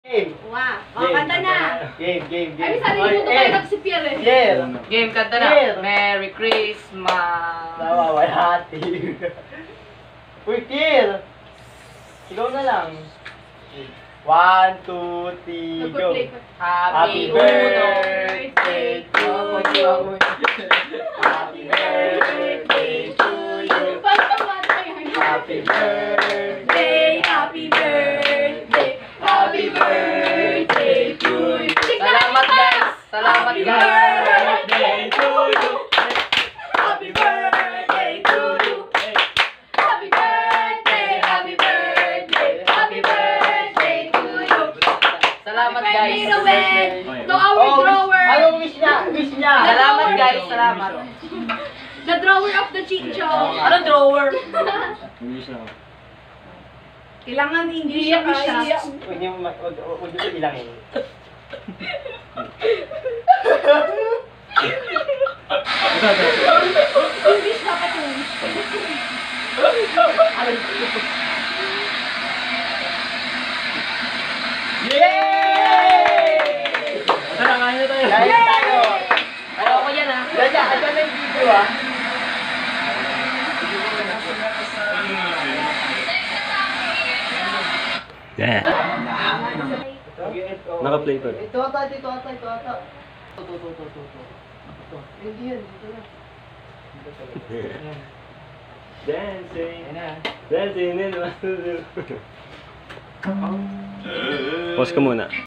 Game. Wow. O, kanta na. Game. Ay, sarili mo tayo si Pierre eh. Pierre. Game, kanta na. Pierre. Merry Christmas. Nawawalhati. Uy, Pierre. Ikaw na lang. 1, 2, 3, go. Nagpa-play pa. Happy Happy birthday to you. Happy birthday to you. Happy birthday. Happy birthday. Happy birthday to you. Salamat guys. Salamat Happy guys. Birthday to you. Happy birthday to you. Happy birthday. Happy birthday. Happy birthday to you. Salamat Happy guys. birthday, Ruben. To our Oh, drawer. anong wish niya? Wish niya. Salamat guys. Salamat. The drawer of the chicho. Anong drawer? Kailangan English siya. Huwag niyo ilangin. English dapat yun. Yay! Kaya tayo. Ayaw ko yan ah. Dyan na yung video ah. Yeah. Naka-play pa. Ito ata. Ito. Hindi yan, dito na. Dancing. Ayan na. Dancing in the Pause ka muna.